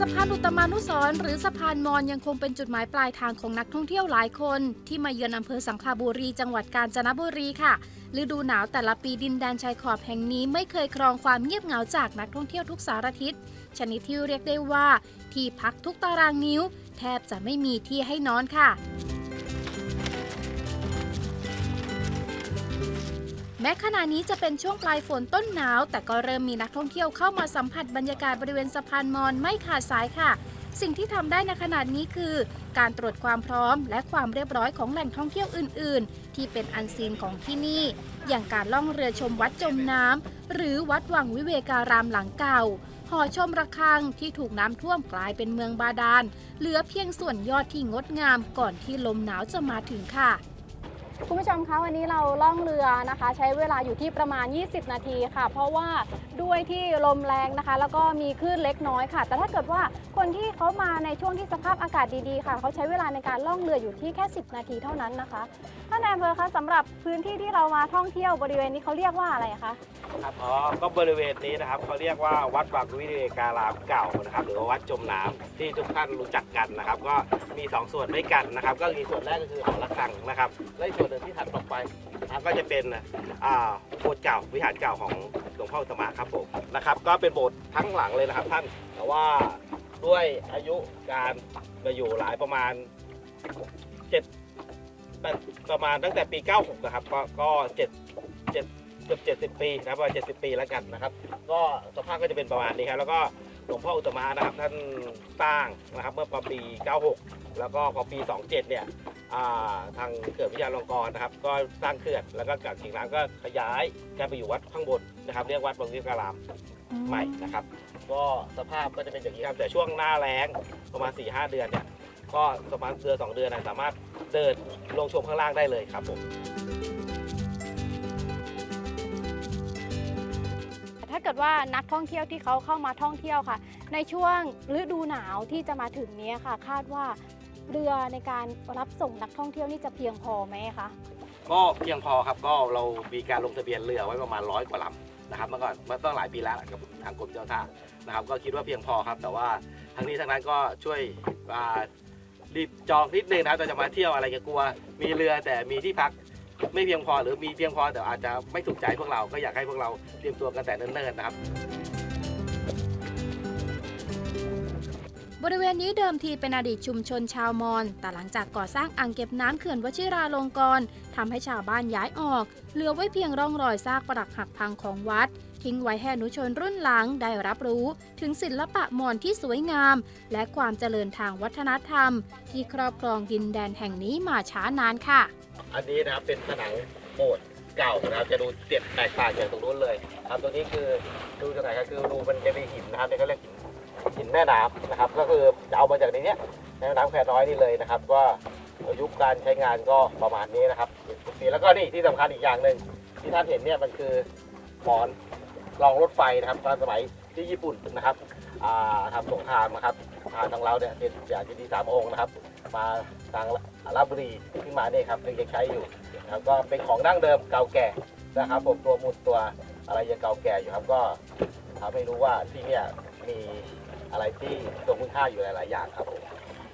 ะพานอุตมานุสรณ์หรือสะพานมอญยังคงเป็นจุดหมายปลายทางของนักท่องเที่ยวหลายคนที่มาเยือนอำเภอสังขบุรีจังหวัดกาญจนบุรีค่ะฤดูหนาวแต่ละปีดินแดนชายขอบแห่งนี้ไม่เคยครองความเงียบเหงาจากนักท่องเที่ยวทุกสารทิศชนิดที่เรียกได้ว่าที่พักทุกตารางนิ้วแทบจะไม่มีที่ให้นอนค่ะแม้ขณะนี้จะเป็นช่วงปลายฝนต้นหนาวแต่ก็เริ่มมีนักท่องเที่ยวเข้ามาสัมผัสบรรยากาศบริเวณสะพานมอญไม่ขาดสายค่ะสิ่งที่ทำได้ในขณะนี้คือการตรวจความพร้อมและความเรียบร้อยของแหล่งท่องเที่ยวอื่นๆที่เป็นอันซีนของที่นี่อย่างการล่องเรือชมวัดจมน้ำหรือวัดวังวิเวการามหลังเก่าหอชมระฆังที่ถูกน้ำท่วมกลายเป็นเมืองบาดาลเหลือเพียงส่วนยอดที่งดงามก่อนที่ลมหนาวจะมาถึงค่ะคุณผู้ชมคะวันนี้เราล่องเรือนะคะใช้เวลาอยู่ที่ประมาณ20นาทีค่ะเพราะว่าด้วยที่ลมแรงนะคะแล้วก็มีคลื่นเล็กน้อยค่ะแต่ถ้าเกิดว่าคนที่เขามาในช่วงที่สภาพอากาศดีๆค่ะเขาใช้เวลาในการล่องเรืออยู่ที่แค่10นาทีเท่านั้นนะคะท่านนายอำเภอคะสำหรับพื้นที่ที่เรามาท่องเที่ยวบริเวณนี้เขาเรียกว่าอะไรคะครับก็บริเวณนี้นะครับเขาเรียกว่าวัดวังวิเวการามเก่านะครับหรือว่าวัดจมน้ำที่ทุกท่านรู้จักกันนะครับก็มี2ส่วนด้วยกันนะครับก็มีส่วนแรกก็คือหอระฆังนะครับและส่วนหนึ่งที่ถัดออกไปก็จะเป็นโบสถ์เก่าวิหารเก่าของหลวงพ่ออุตตมะครับผมนะครับก็เป็นโบสถ์ทั้งหลังเลยนะครับท่านแต่ว่าด้วยอายุการมาอยู่หลายประมาณประมาณตั้งแต่ปี96นะครับก็เกือบ70ปีนะครับประมาณ70ปีแล้วกันนะครับก็สภาพก็จะเป็นประมาณนี้ครับแล้วก็หลวงพ่ออุตตมะนะครับท่านสร้างนะครับเมื่อปี96แล้วก็พอปี27เนี่ยทางเขื่อนวิทยาลงกรณ์นะครับก็สร้างเขื่อนแล้วก็จากกิ่งน้ำก็ขยายการไปอยู่วัดข้างบนนะครับเรียกวัดวังวิเวการามใหม่นะครับก็สภาพก็จะเป็นอย่างนี้ครับแต่ช่วงหน้าแล้งประมาณ 4-5 เดือนเนี่ยก็ประมาณเดือน2 เดือนสามารถเดินลงชมข้างล่างได้เลยครับผมถ้าเกิดว่านักท่องเที่ยวที่เขาเข้ามาท่องเที่ยวค่ะในช่วงฤดูหนาวที่จะมาถึงนี้ค่ะคาดว่าเรือในการรับส่งนักท่องเที่ยวนี่จะเพียงพอไหมคะก็เพียงพอครับก็เรามีการลงทะเบียนเรือไว้ประมาณ100 กว่าลำนะครับเมื่อก่อนตั้งหลายปีแล้วกับทางกรมเจ้าท่านะครับก็คิดว่าเพียงพอครับแต่ว่าทั้งนี้ทั้งนั้นก็ช่วยรีบจองนิดนึงนะครับจะมาเที่ยวอะไรจะกลัวมีเรือแต่มีที่พักไม่เพียงพอหรือมีเพียงพอแต่อาจจะไม่ถูกใจพวกเราก็อยากให้พวกเราเตรียมตัวกันแต่เนิ่นๆนะครับบริเวณนี้เดิมทีเป็นอดีตชุมชนชาวมอญแต่หลังจากก่อสร้างอ่างเก็บน้ำเขื่อนวชิราลงกรณ์ทำให้ชาวบ้านย้ายออกเหลือไว้เพียงร่องรอยซากปรักหักพังของวัดทิ้งไว้ให้อนุชนรุ่นหลังได้รับรู้ถึงศิลปะมอญที่สวยงามและความเจริญทางวัฒนธรรมที่ครอบครองดินแดนแห่งนี้มาช้านานค่ะอันนี้นะครับเป็นผนังโบสถ์เก่านะครับจะดูแตกต่างจากตรงนู้นเลยครับตัวนี้คือดูตรงไหนก็คือดูมันจะมีหินนะครับนี่เขาเรียกหินแม่น้ำนะครับก็คือจะเอามาจากในนี้แม่น้ำแควน้อยนี่เลยนะครับว่าอายุการใช้งานก็ประมาณนี้นะครับปีแล้วก็นี่ที่สำคัญอีกอย่างหนึ่งที่ท่านเห็นเนี่ยมันคือหมอนรองรถไฟนะครับตอนสมัยที่ญี่ปุ่นนะครับทำสงครามนะครับทางเราเนี่ยเป็นอย่างที่3 องค์นะครับมาทางลพบุรีขึ้นมาเนี่ยครับยังใช้อยู่นะครับก็เป็นของดั้งเดิมเก่าแก่นะครับผมตัวมูลตัวอะไรยังเก่าแก่อยู่ครับก็ทำให้รู้ว่าที่เนี่ยมีอะไรที่ทรงคุณค่าอยู่หลายๆอย่างครับผม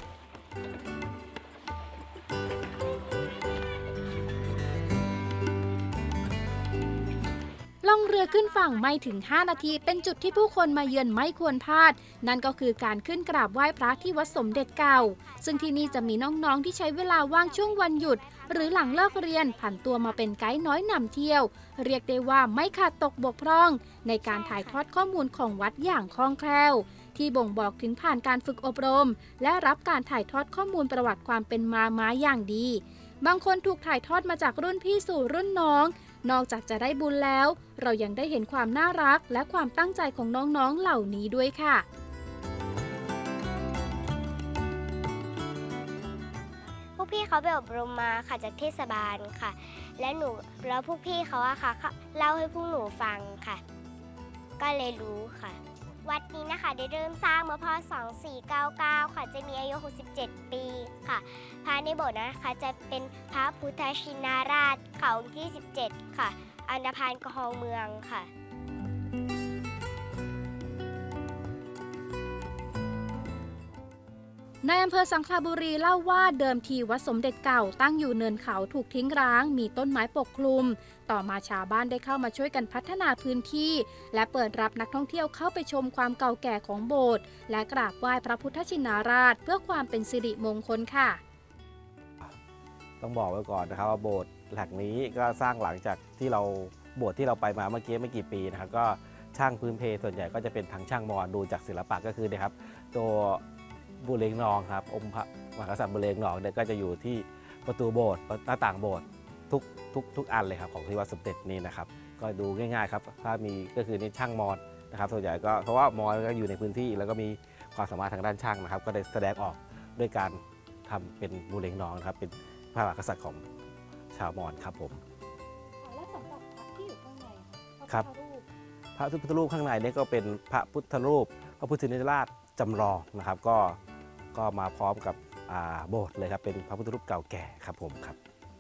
ล่องเรือขึ้นฝั่งไม่ถึง5นาทีเป็นจุดที่ผู้คนมาเยือนไม่ควรพลาดนั่นก็คือการขึ้นกราบไหว้พระที่วัดสมเด็จเก่าซึ่งที่นี่จะมีน้องๆที่ใช้เวลาว่างช่วงวันหยุดหรือหลังเลิกเรียนผันตัวมาเป็นไกด์น้อยนำเที่ยวเรียกได้ว่าไม่ขาดตกบกพร่องในการถ่ายทอดข้อมูลของวัดอย่างคล่องแคล่วที่บ่งบอกถึงผ่านการฝึกอบรมและรับการถ่ายทอดข้อมูลประวัติความเป็นมาอย่างดีบางคนถูกถ่ายทอดมาจากรุ่นพี่สู่รุ่นน้องนอกจากจะได้บุญแล้วเรายังได้เห็นความน่ารักและความตั้งใจของน้องๆเหล่านี้ด้วยค่ะพวกพี่เขาไปอบรมมาค่ะจากเทศบาลค่ะแล้วพวกพี่เขาอะค่ะเล่าให้พวกหนูฟังค่ะก็เลยรู้ค่ะวัดนี้นะคะได้เริ่มสร้างเมื่อพ.ศ. 2499ค่ะจะมีอายุ67ปีค่ะพระในโบสถ์นะคะจะเป็นพระพุทธชินราชเขาองค์ที่17ค่ะอันดพานครองเมืองค่ะนายอำเภอสังขละบุรีเล่าว่าเดิมทีวัดสมเด็จเก่าตั้งอยู่เนินเขาถูกทิ้งร้างมีต้นไม้ปกคลุมต่อมาชาวบ้านได้เข้ามาช่วยกันพัฒนาพื้นที่และเปิดรับนักท่องเที่ยวเข้าไปชมความเก่าแก่ของโบสถ์และกราบไหว้พระพุทธชินราชเพื่อความเป็นสิริมงคลค่ะต้องบอกไว้ก่อนนะครับว่าโบสถ์หลังนี้ก็สร้างหลังจากที่เราโบสถ์ที่เราไปมาเมื่อกี้ไม่กี่ปีนะครับก็ช่างพื้นเพส่วนใหญ่ก็จะเป็นทางช่างมอญดูจากศิลปะก็คือนะครับตัวบุเรงนองครับองค์พระมหากษัตริย์บุเรงนองเนี่ยก็จะอยู่ที่ประตูโบสถ์หน้าต่างโบสถ์ทุกอันเลยครับของที่วัดสมเด็จนี้นะครับก็ดูง่ายๆครับถ้ามีก็คือนี่ช่างมอญนะครับส่วนใหญ่ก็เพราะว่ามอญก็อยู่ในพื้นที่แล้วก็มีความสามารถทางด้านช่างนะครับก็ได้แสดงออกด้วยการทำเป็นบุเรงนองนะครับเป็นพระมหากษัตริย์ของชาวมอญครับผมและสำหรับพระที่อยู่ข้างในครับพระพุทธรูปข้างในนี่ก็เป็นพระพุทธรูปพระพุทธชินราชจำลองนะครับก็มาพร้อมกับโบสถ์เลยครับเป็นพระพุทธรูปเก่าแก่ครับผมครับ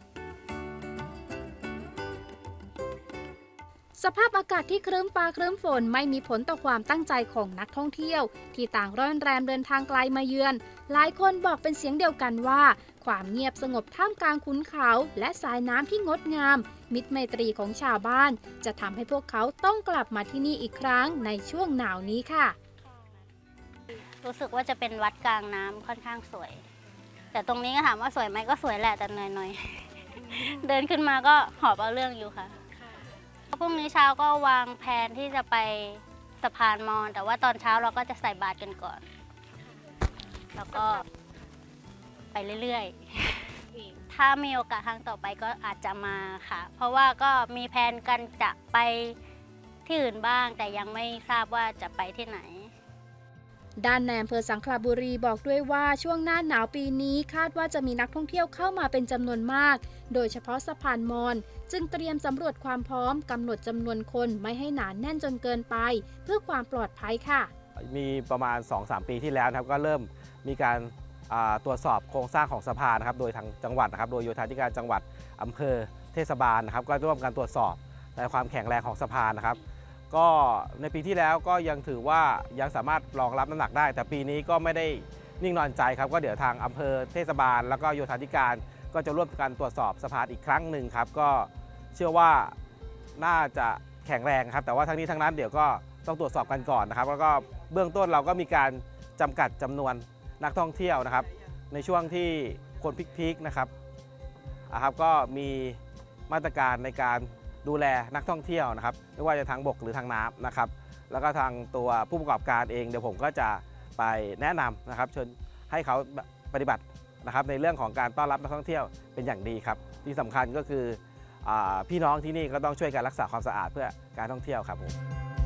สภาพอากาศที่ครึ้มฟ้าครึ้มฝนไม่มีผลต่อความตั้งใจของนักท่องเที่ยวที่ต่างร่อนแรมเดินทางไกลมาเยือนหลายคนบอกเป็นเสียงเดียวกันว่าความเงียบสงบท่ามกลางขุนเขาและสายน้ำที่งดงามมิตรไมตรีของชาวบ้านจะทำให้พวกเขาต้องกลับมาที่นี่อีกครั้งในช่วงหนาวนี้ค่ะรู้สึกว่าจะเป็นวัดกลางน้ำค่อนข้างสวยแต่ตรงนี้ก็ถามว่าสวยไหมก็สวยแหละแต่เหนื่อยๆ เดินขึ้นมาก็หอบเอาเรื่องอยู่ค่ะพรุ่งนี้เช้าก็วางแผนที่จะไปสะพานมอญแต่ว่าตอนเช้าเราก็จะใส่บาตรกันก่อนแล้วก็ไปเรื่อยๆถ้ามีโอกาสครั้งต่อไปก็อาจจะมาค่ะเพราะว่าก็มีแผนกันจะไปที่อื่นบ้างแต่ยังไม่ทราบว่าจะไปที่ไหนด้านนายอำเภอสังขละบุรีบอกด้วยว่าช่วงหน้าหนาวปีนี้คาดว่าจะมีนักท่องเที่ยวเข้ามาเป็นจำนวนมากโดยเฉพาะสะพานมอญจึงเตรียมสำรวจความพร้อมกำหนดจำนวนคนไม่ให้หนาแน่นจนเกินไปเพื่อความปลอดภัยค่ะมีประมาณ 2-3 ปีที่แล้วนะครับก็เริ่มมีการตรวจสอบโครงสร้างของสะพานนะครับโดยทางจังหวัดนะครับโดยโยธาธิการจังหวัดอำเภอเทศบาลนะครับก็ร่วมกันตรวจสอบในความแข็งแรงของสะพานนะครับก็ในปีที่แล้วก็ยังถือว่ายังสามารถรองรับน้ำหนักได้แต่ปีนี้ก็ไม่ได้นิ่งนอนใจครับก็เดี๋ยวทางอำเภอเทศบาลแล้วก็โยธาธิการก็จะร่วมกันตรวจสอบสะพานอีกครั้งหนึ่งครับก็เชื่อว่าน่าจะแข็งแรงครับแต่ว่าทั้งนี้ทั้งนั้นเดี๋ยวก็ต้องตรวจสอบกันก่อนนะครับแล้วก็เบื้องต้นเราก็มีการจำกัดจำนวนนักท่องเที่ยวนะครับในช่วงที่คนพีคๆนะครับก็มีมาตรการในการดูแลนักท่องเที่ยวนะครับไม่ว่าจะทางบกหรือทางน้ำนะครับแล้วก็ทางตัวผู้ประกอบการเองเดี๋ยวผมก็จะไปแนะนำนะครับเชิญให้เขาปฏิบัตินะครับในเรื่องของการต้อนรับนักท่องเที่ยวเป็นอย่างดีครับที่สำคัญก็คือพี่น้องที่นี่ก็ต้องช่วยกันรักษาความสะอาดเพื่อการท่องเที่ยวครับผม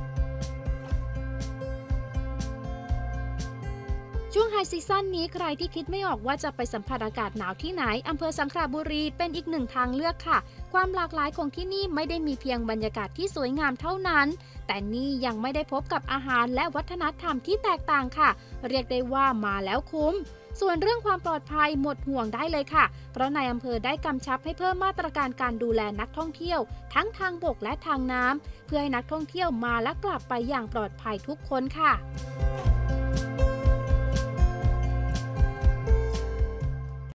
ช่วงไฮซีซั่นนี้ใครที่คิดไม่ออกว่าจะไปสัมผัสอากาศหนาวที่ไหนอำเภอสังขละบุรีเป็นอีกหนึ่งทางเลือกค่ะความหลากหลายของที่นี่ไม่ได้มีเพียงบรรยากาศที่สวยงามเท่านั้นแต่นี่ยังไม่ได้พบกับอาหารและวัฒนธรรมที่แตกต่างค่ะเรียกได้ว่ามาแล้วคุ้มส่วนเรื่องความปลอดภัยหมดห่วงได้เลยค่ะเพราะนายอำเภอได้กำชับให้เพิ่มมาตรการการดูแลนักท่องเที่ยวทั้งทางบกและทางน้ำเพื่อให้นักท่องเที่ยวมาและกลับไปอย่างปลอดภัยทุกคนค่ะ